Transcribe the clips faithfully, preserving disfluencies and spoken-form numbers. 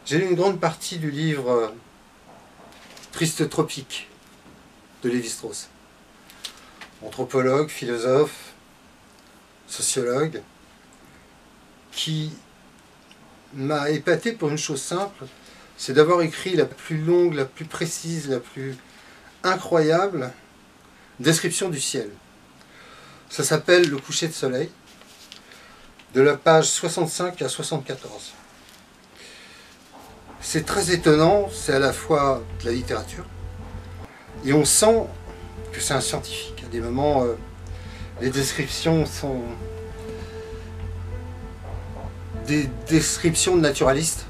J'ai lu une grande partie du livre euh, Triste Tropique de Lévi-Strauss. Anthropologue, philosophe, sociologue, qui m'a épaté pour une chose simple, c'est d'avoir écrit la plus longue, la plus précise, la plus incroyable description du ciel. Ça s'appelle Le coucher de soleil, de la page soixante-cinq à soixante-quatorze. C'est très étonnant, c'est à la fois de la littérature, et on sent que c'est un scientifique. À des moments, euh, les descriptions sont des descriptions de naturalistes,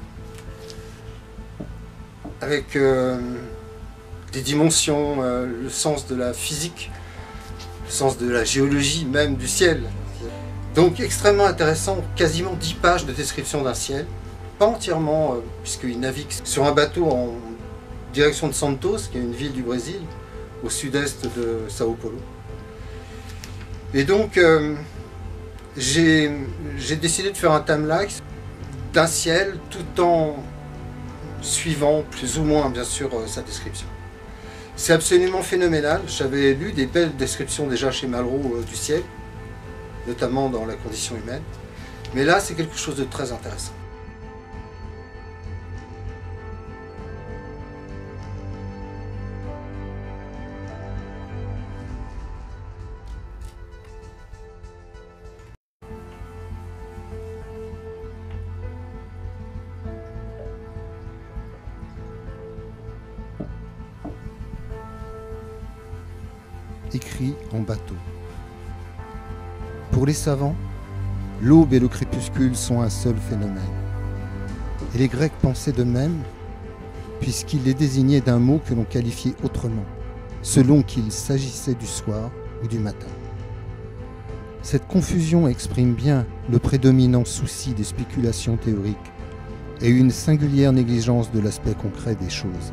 avec euh, des dimensions, euh, le sens de la physique, le sens de la géologie même du ciel. Donc extrêmement intéressant, quasiment dix pages de description d'un ciel, pas entièrement, euh, puisqu'il navigue sur un bateau en direction de Santos, qui est une ville du Brésil, au sud-est de Sao Paulo. Et donc, euh, j'ai décidé de faire un timelapse d'un ciel, tout en suivant plus ou moins, bien sûr, euh, sa description. C'est absolument phénoménal. J'avais lu des belles descriptions déjà chez Malraux euh, du ciel, notamment dans la condition humaine. Mais là, c'est quelque chose de très intéressant. Écrit en bateau. Pour les savants, l'aube et le crépuscule sont un seul phénomène. Et les Grecs pensaient de même, puisqu'ils les désignaient d'un mot que l'on qualifiait autrement, selon qu'il s'agissait du soir ou du matin. Cette confusion exprime bien le prédominant souci des spéculations théoriques et une singulière négligence de l'aspect concret des choses.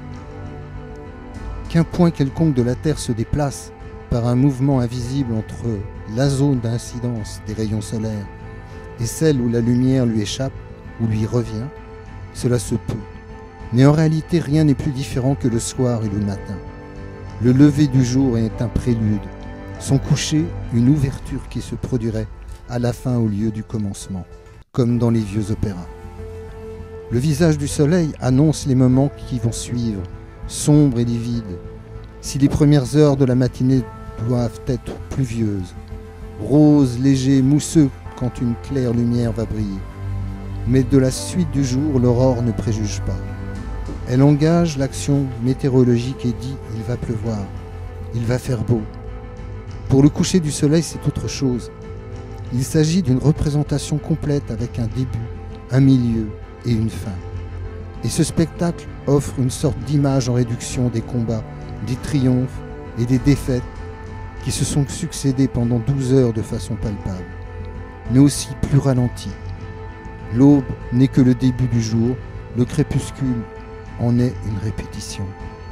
Qu'un point quelconque de la Terre se déplace par un mouvement invisible entre la zone d'incidence des rayons solaires et celle où la lumière lui échappe ou lui revient, cela se peut. Mais en réalité, rien n'est plus différent que le soir et le matin. Le lever du jour est un prélude, son coucher une ouverture qui se produirait à la fin au lieu du commencement, comme dans les vieux opéras. Le visage du soleil annonce les moments qui vont suivre, sombres et livides. Si les premières heures de la matinée doivent être pluvieuses, roses, légers, mousseux quand une claire lumière va briller. Mais de la suite du jour, l'aurore ne préjuge pas. Elle engage l'action météorologique et dit « il va pleuvoir, il va faire beau ». Pour le coucher du soleil, c'est autre chose. Il s'agit d'une représentation complète avec un début, un milieu et une fin. Et ce spectacle offre une sorte d'image en réduction des combats, des triomphes et des défaites qui se sont succédés pendant douze heures de façon palpable, mais aussi plus ralentie. L'aube n'est que le début du jour, le crépuscule en est une répétition.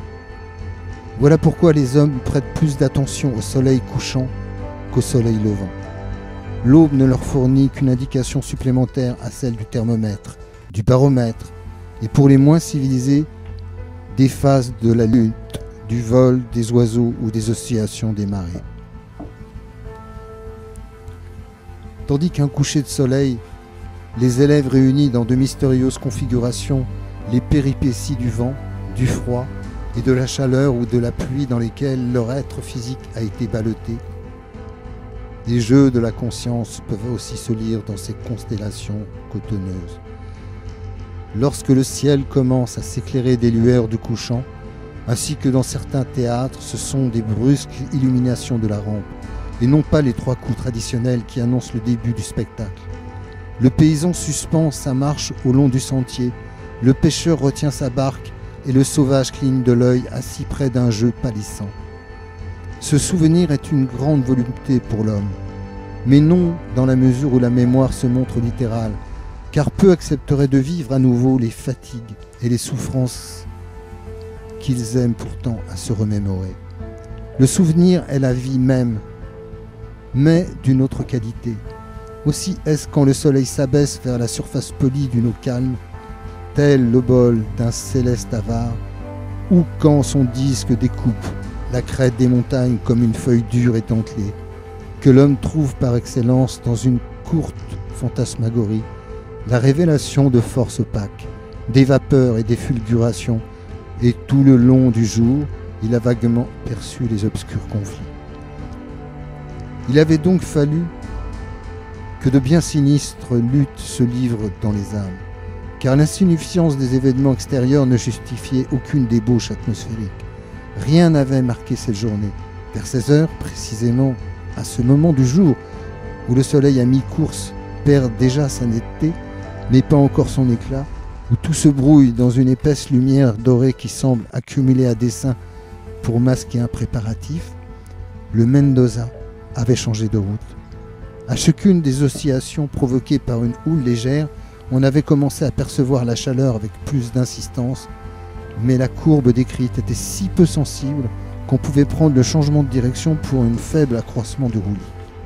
Voilà pourquoi les hommes prêtent plus d'attention au soleil couchant qu'au soleil levant. L'aube ne leur fournit qu'une indication supplémentaire à celle du thermomètre, du baromètre, et pour les moins civilisés, des phases de la lutte, du vol des oiseaux ou des oscillations des marées. Tandis qu'un coucher de soleil, les élèves réunis dans de mystérieuses configurations, les péripéties du vent, du froid et de la chaleur ou de la pluie dans lesquelles leur être physique a été ballotté, les jeux de la conscience peuvent aussi se lire dans ces constellations cotonneuses. Lorsque le ciel commence à s'éclairer des lueurs du couchant, ainsi que dans certains théâtres, ce sont des brusques illuminations de la rampe, et non pas les trois coups traditionnels qui annoncent le début du spectacle. Le paysan suspend sa marche au long du sentier, le pêcheur retient sa barque, et le sauvage cligne de l'œil assis près d'un jeu pâlissant. Ce souvenir est une grande volupté pour l'homme, mais non dans la mesure où la mémoire se montre littérale, car peu accepteraient de vivre à nouveau les fatigues et les souffrances qu'ils aiment pourtant à se remémorer. Le souvenir est la vie même, mais d'une autre qualité. Aussi est-ce quand le soleil s'abaisse vers la surface polie d'une eau calme tel l'obole d'un céleste avare, ou quand son disque découpe la crête des montagnes comme une feuille dure et dentelée, que l'homme trouve par excellence dans une courte fantasmagorie la révélation de forces opaques, des vapeurs et des fulgurations, et tout le long du jour, il a vaguement perçu les obscurs conflits. Il avait donc fallu que de bien sinistres luttes se livrent dans les âmes, car l'insignifiance des événements extérieurs ne justifiait aucune débauche atmosphérique. Rien n'avait marqué cette journée. Vers seize heures, précisément, à ce moment du jour où le soleil à mi-course perd déjà sa netteté, mais pas encore son éclat, où tout se brouille dans une épaisse lumière dorée qui semble accumuler à dessein pour masquer un préparatif, le Mendoza avait changé de route. À chacune des oscillations provoquées par une houle légère, on avait commencé à percevoir la chaleur avec plus d'insistance, mais la courbe décrite était si peu sensible qu'on pouvait prendre le changement de direction pour un faible accroissement du roulis.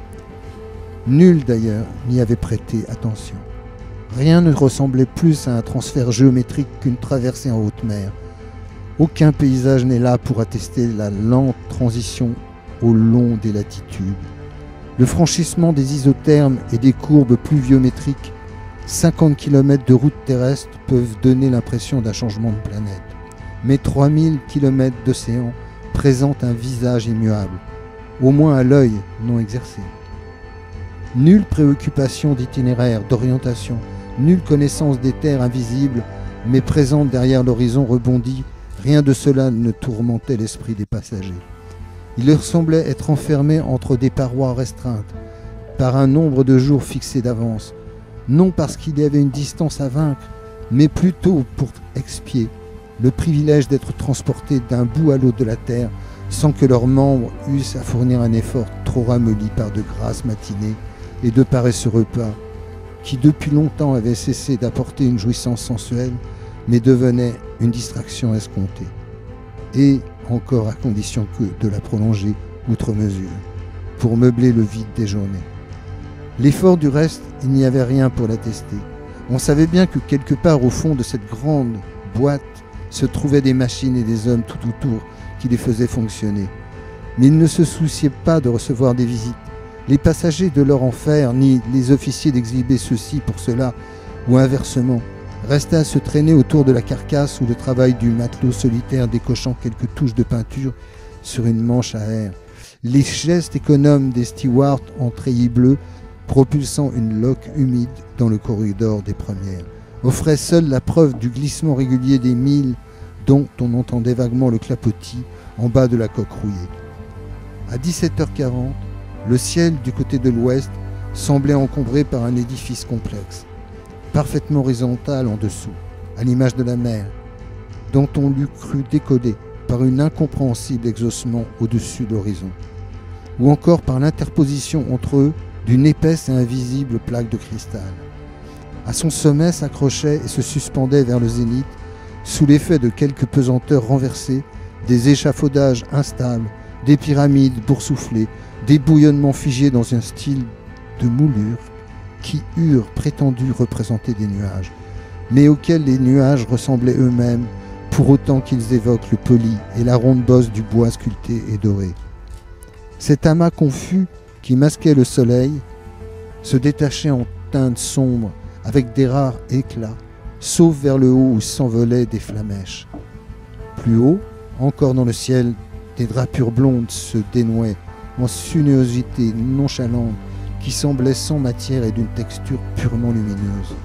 Nul d'ailleurs n'y avait prêté attention. Rien ne ressemblait plus à un transfert géométrique qu'une traversée en haute mer. Aucun paysage n'est là pour attester la lente transition au long des latitudes. Le franchissement des isothermes et des courbes pluviométriques, cinquante kilomètres de route terrestre peuvent donner l'impression d'un changement de planète. Mais trois mille kilomètres d'océan présentent un visage immuable, au moins à l'œil non exercé. Nulle préoccupation d'itinéraire, d'orientation, nulle connaissance des terres invisibles, mais présentes derrière l'horizon rebondi, rien de cela ne tourmentait l'esprit des passagers. Il leur semblait être enfermés entre des parois restreintes, par un nombre de jours fixés d'avance, non parce qu'il y avait une distance à vaincre, mais plutôt pour expier le privilège d'être transportés d'un bout à l'autre de la terre, sans que leurs membres eussent à fournir un effort trop ramolli par de grasses matinées et de paresseux repas, qui depuis longtemps avaient cessé d'apporter une jouissance sensuelle, mais devenaient une distraction escomptée. Et encore à condition que de la prolonger outre mesure, pour meubler le vide des journées. L'effort du reste, il n'y avait rien pour l'attester. On savait bien que quelque part au fond de cette grande boîte se trouvaient des machines et des hommes tout autour qui les faisaient fonctionner. Mais ils ne se souciaient pas de recevoir des visites. Les passagers de leur enfer, ni les officiers d'exhiber ceux-ci pour cela, ou inversement, restaient à se traîner autour de la carcasse ou le travail du matelot solitaire décochant quelques touches de peinture sur une manche à air. Les gestes économes des stewards en treillis bleu, propulsant une loque humide dans le corridor des premières, offraient seuls la preuve du glissement régulier des milles dont on entendait vaguement le clapotis en bas de la coque rouillée. À dix-sept heures quarante, le ciel du côté de l'ouest semblait encombré par un édifice complexe, parfaitement horizontal en dessous, à l'image de la mer, dont on l'eût cru décodé par un incompréhensible exhaussement au-dessus de l'horizon, ou encore par l'interposition entre eux d'une épaisse et invisible plaque de cristal. À son sommet s'accrochaient et se suspendaient vers le zénith, sous l'effet de quelques pesanteurs renversées, des échafaudages instables, des pyramides boursouflées, des bouillonnements figés dans un style de moulure qui eurent prétendu représenter des nuages, mais auxquels les nuages ressemblaient eux-mêmes, pour autant qu'ils évoquent le poli et la ronde bosse du bois sculpté et doré. Cet amas confus qui masquait le soleil se détachait en teintes sombres avec des rares éclats, sauf vers le haut où s'envolaient des flamèches. Plus haut, encore dans le ciel, des drapures blondes se dénouaient en sinuosité nonchalante qui semblait sans matière et d'une texture purement lumineuse.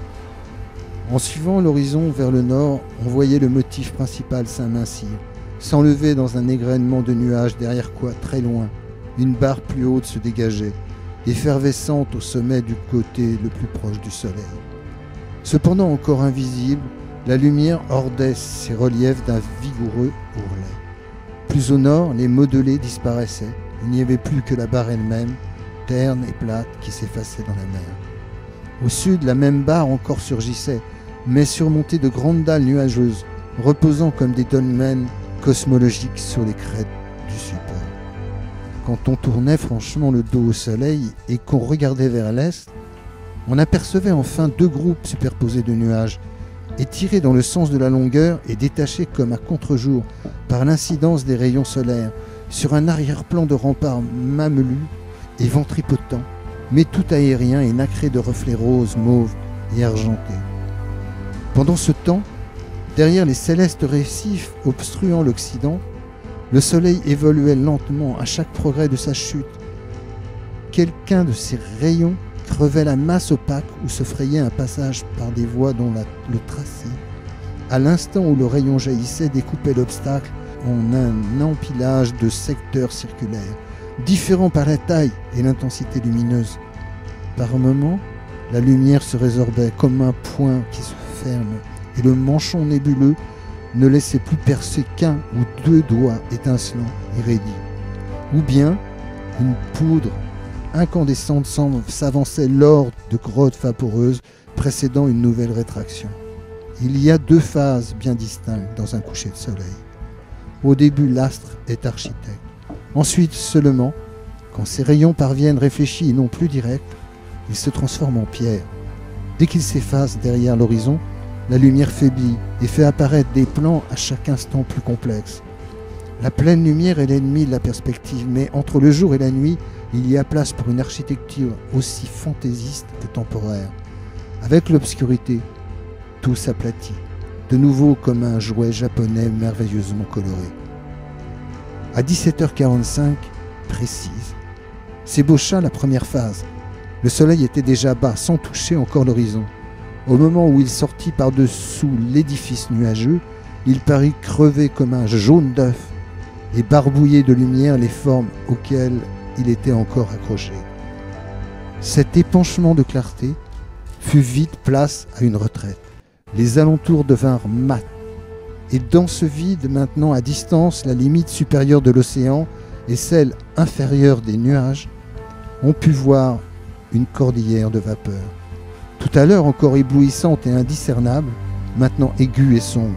En suivant l'horizon vers le nord, on voyait le motif principal s'amincir, s'enlever dans un égrènement de nuages derrière quoi, très loin, une barre plus haute se dégageait, effervescente au sommet du côté le plus proche du soleil. Cependant encore invisible, la lumière ordait ces reliefs d'un vigoureux ourlet. Plus au nord, les modelés disparaissaient, il n'y avait plus que la barre elle-même, terne et plate, qui s'effaçait dans la mer. Au sud, la même barre encore surgissait, mais surmontée de grandes dalles nuageuses, reposant comme des dolmens cosmologiques sur les crêtes du support. Quand on tournait franchement le dos au soleil et qu'on regardait vers l'est, on apercevait enfin deux groupes superposés de nuages, est tiré dans le sens de la longueur et détaché comme à contre-jour par l'incidence des rayons solaires sur un arrière-plan de remparts mamelus et ventripotents, mais tout aérien et nacré de reflets roses, mauves et argentés. Pendant ce temps, derrière les célestes récifs obstruant l'Occident, le soleil évoluait lentement à chaque progrès de sa chute. Quelqu'un de ses rayons crevait la masse opaque où se frayait un passage par des voies dont la, le tracé, à l'instant où le rayon jaillissait, découpait l'obstacle en un empilage de secteurs circulaires, différents par la taille et l'intensité lumineuse. Par moments, la lumière se résorbait comme un point qui se ferme, et le manchon nébuleux ne laissait plus percer qu'un ou deux doigts étincelants et raidis. Ou bien, une poudre incandescente s'avançait lors de grottes vaporeuses précédant une nouvelle rétraction. Il y a deux phases bien distinctes dans un coucher de soleil. Au début, l'astre est architecte. Ensuite seulement, quand ses rayons parviennent réfléchis et non plus directs, il se transforme en pierre. Dès qu'il s'efface derrière l'horizon, la lumière faiblit et fait apparaître des plans à chaque instant plus complexes. La pleine lumière est l'ennemi de la perspective, mais entre le jour et la nuit, il y a place pour une architecture aussi fantaisiste que temporaire. Avec l'obscurité, tout s'aplatit, de nouveau comme un jouet japonais merveilleusement coloré. À dix-sept heures quarante-cinq, précise, s'ébaucha la première phase. Le soleil était déjà bas, sans toucher encore l'horizon. Au moment où il sortit par-dessous l'édifice nuageux, il parut crever comme un jaune d'œuf et barbouiller de lumière les formes auxquelles il était encore accroché. Cet épanchement de clarté fut vite place à une retraite. Les alentours devinrent mats, et dans ce vide maintenant à distance, la limite supérieure de l'océan et celle inférieure des nuages, on put voir une cordillère de vapeur. Tout à l'heure encore éblouissante et indiscernable, maintenant aiguë et sombre.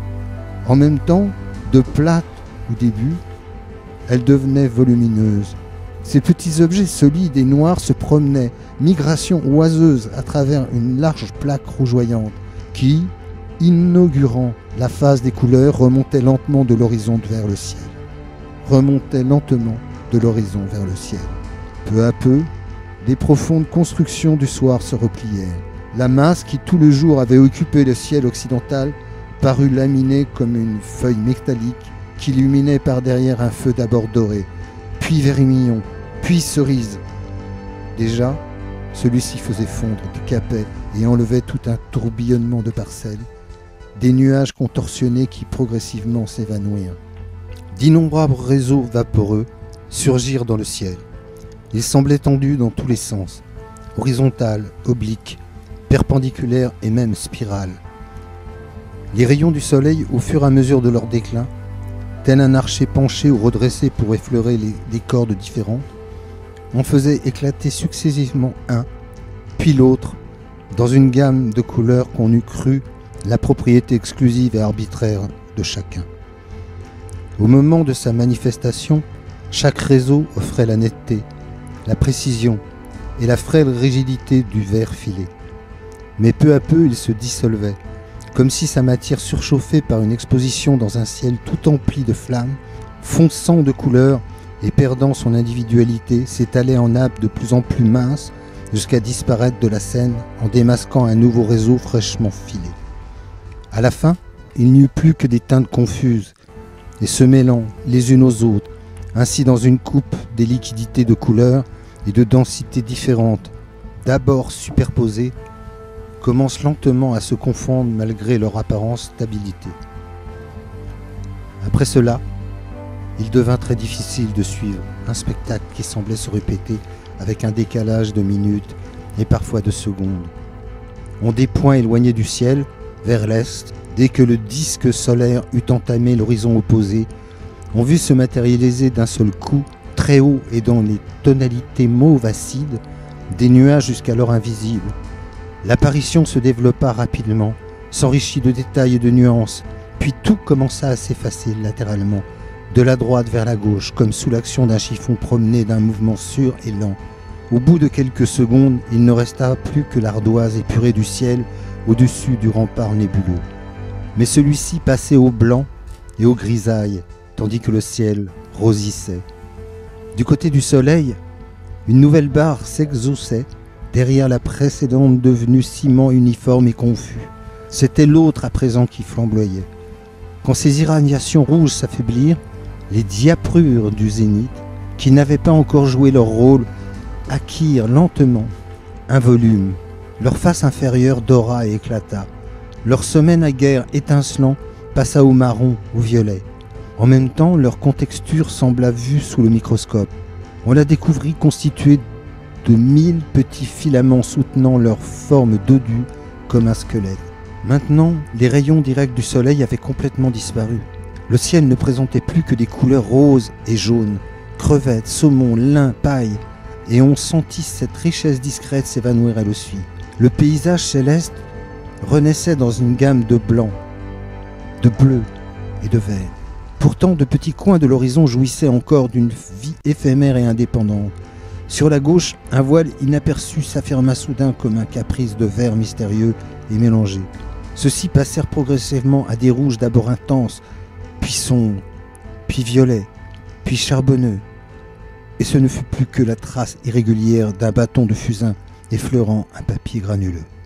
En même temps, de plate au début, elle devenait volumineuse. Ces petits objets solides et noirs se promenaient, migration oiseuse à travers une large plaque rougeoyante qui, inaugurant la phase des couleurs, remontait lentement de l'horizon vers le ciel. Remontait lentement de l'horizon vers le ciel. Peu à peu, des profondes constructions du soir se replièrent. La masse qui tout le jour avait occupé le ciel occidental parut laminée comme une feuille métallique qui illuminait par derrière un feu d'abord doré, puis vermillon, puis cerise. Déjà, celui-ci faisait fondre, décapait et enlevait tout un tourbillonnement de parcelles, des nuages contorsionnés qui progressivement s'évanouirent. D'innombrables réseaux vaporeux surgirent dans le ciel. Ils semblaient tendus dans tous les sens, horizontales, obliques, perpendiculaires et même spirales. Les rayons du soleil, au fur et à mesure de leur déclin, tel un archer penché ou redressé pour effleurer les, des cordes différentes, en faisaient éclater successivement un, puis l'autre, dans une gamme de couleurs qu'on eût cru la propriété exclusive et arbitraire de chacun. Au moment de sa manifestation, chaque réseau offrait la netteté, la précision et la frêle rigidité du verre filé. Mais peu à peu, il se dissolvait, comme si sa matière surchauffée par une exposition dans un ciel tout empli de flammes, fonçant de couleurs et perdant son individualité, s'étalait en nappes de plus en plus minces jusqu'à disparaître de la scène en démasquant un nouveau réseau fraîchement filé. À la fin, il n'y eut plus que des teintes confuses et se mêlant les unes aux autres, ainsi dans une coupe des liquidités de couleurs et de densités différentes, d'abord superposées, commencent lentement à se confondre malgré leur apparente stabilité. Après cela, il devint très difficile de suivre un spectacle qui semblait se répéter avec un décalage de minutes et parfois de secondes. On des points éloignés du ciel, vers l'est, dès que le disque solaire eut entamé l'horizon opposé, on vit se matérialiser d'un seul coup, très haut et dans les tonalités mauve acides, des nuages jusqu'alors invisibles. L'apparition se développa rapidement, s'enrichit de détails et de nuances, puis tout commença à s'effacer latéralement, de la droite vers la gauche, comme sous l'action d'un chiffon promené d'un mouvement sûr et lent. Au bout de quelques secondes, il ne resta plus que l'ardoise épurée du ciel au-dessus du rempart nébuleux. Mais celui-ci passait au blanc et au grisaille, tandis que le ciel rosissait. Du côté du soleil, une nouvelle barre s'exhaussait derrière la précédente devenue ciment uniforme et confus. C'était l'autre à présent qui flamboyait. Quand ces irradiations rouges s'affaiblirent, les diaprures du zénith, qui n'avaient pas encore joué leur rôle, acquirent lentement un volume. Leur face inférieure dora et éclata. Leur sommet naguère étincelant passa au marron, au violet. En même temps, leur contexture sembla vue sous le microscope. On la découvrit constituée de mille petits filaments soutenant leur forme dodue comme un squelette. Maintenant, les rayons directs du soleil avaient complètement disparu. Le ciel ne présentait plus que des couleurs roses et jaunes, crevettes, saumon, lin, paille, et on sentit cette richesse discrète s'évanouir elle aussi. Le paysage céleste renaissait dans une gamme de blanc, de bleu et de vert. Pourtant, de petits coins de l'horizon jouissaient encore d'une vie éphémère et indépendante. Sur la gauche, un voile inaperçu s'affirma soudain comme un caprice de vert mystérieux et mélangé. Ceux-ci passèrent progressivement à des rouges d'abord intenses, puis sombres, puis violets, puis charbonneux. Et ce ne fut plus que la trace irrégulière d'un bâton de fusain effleurant un papier granuleux.